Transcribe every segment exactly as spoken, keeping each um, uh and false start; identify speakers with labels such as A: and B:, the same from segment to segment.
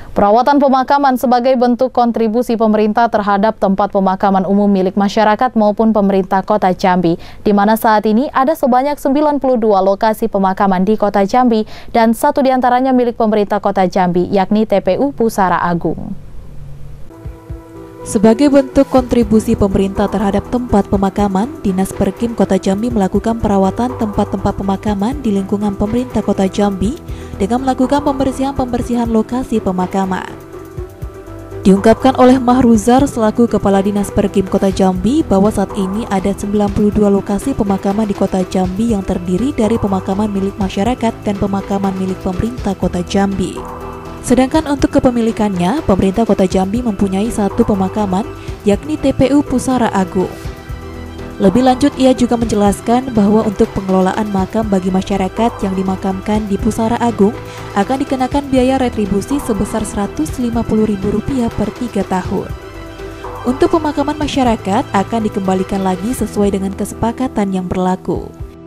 A: Perawatan pemakaman sebagai bentuk kontribusi pemerintah terhadap tempat pemakaman umum milik masyarakat maupun pemerintah Kota Jambi, di mana saat ini ada sebanyak sembilan puluh dua lokasi pemakaman di Kota Jambi dan satu diantaranya milik pemerintah Kota Jambi, yakni T P U Pusara Agung.
B: Sebagai bentuk kontribusi pemerintah terhadap tempat pemakaman, Dinas Perkim Kota Jambi melakukan perawatan tempat-tempat pemakaman di lingkungan pemerintah Kota Jambi dengan melakukan pembersihan-pembersihan lokasi pemakaman. Diungkapkan oleh Mahruzar selaku Kepala Dinas Perkim Kota Jambi bahwa saat ini ada sembilan puluh dua lokasi pemakaman di Kota Jambi yang terdiri dari pemakaman milik masyarakat dan pemakaman milik pemerintah Kota Jambi. Sedangkan untuk kepemilikannya, pemerintah Kota Jambi mempunyai satu pemakaman, yakni T P U Pusara Agung. Lebih lanjut, ia juga menjelaskan bahwa untuk pengelolaan makam bagi masyarakat yang dimakamkan di Pusara Agung akan dikenakan biaya retribusi sebesar seratus lima puluh ribu rupiah per tiga tahun. Untuk pemakaman masyarakat akan dikembalikan lagi sesuai dengan kesepakatan yang berlaku.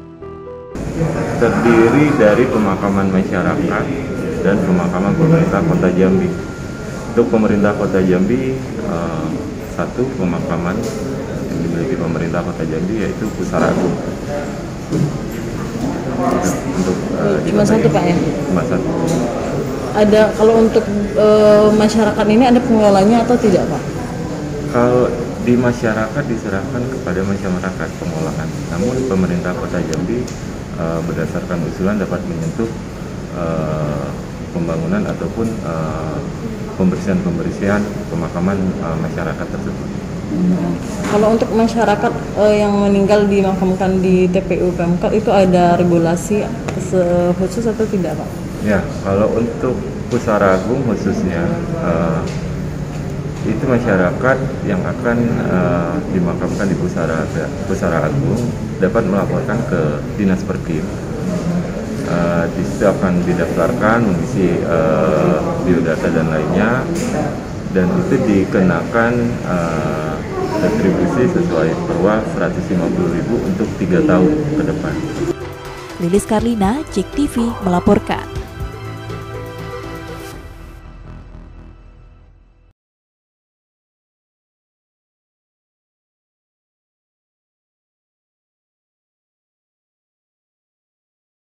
C: Terdiri dari pemakaman masyarakat dan pemakaman pemerintah Kota Jambi. Untuk pemerintah Kota Jambi, uh, satu pemakaman yang dimiliki pemerintah Kota Jambi yaitu Pusara Agung. Untuk uh,
D: cuma satu Pak ya?
C: Cuma satu.
D: Ada kalau untuk uh, masyarakat ini ada pengelolanya atau tidak Pak?
C: Kalau di masyarakat diserahkan kepada masyarakat pengelolaan. Namun pemerintah Kota Jambi uh, berdasarkan usulan dapat menyentuh uh, pembangunan ataupun uh, pembersihan-pembersihan pemakaman uh, masyarakat tersebut.
D: Hmm. Kalau untuk masyarakat uh, yang meninggal dimakamkan di T P U Pemkot itu ada regulasi khusus atau tidak Pak?
C: Ya, kalau untuk Pusara Agung khususnya uh, itu masyarakat yang akan uh, dimakamkan di Pusara Pusara Agung dapat melaporkan ke Dinas Perkim. Uh, di situ akan didaftarkan, mengisi uh, biodata dan lainnya, dan itu dikenakan uh, retribusi sesuai perwa seratus lima puluh ribu untuk tiga tahun ke depan.
B: Lilis Karlina, J E K T V melaporkan.